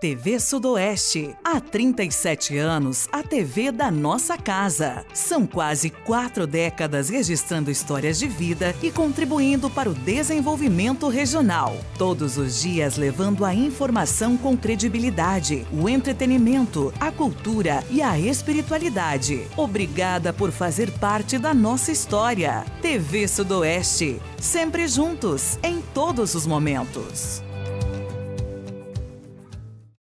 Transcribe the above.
TV Sudoeste. Há 37 anos, a TV da nossa casa. São quase 4 décadas registrando histórias de vida e contribuindo para o desenvolvimento regional. Todos os dias levando a informação com credibilidade, o entretenimento, a cultura e a espiritualidade. Obrigada por fazer parte da nossa história. TV Sudoeste. Sempre juntos, em todos os momentos.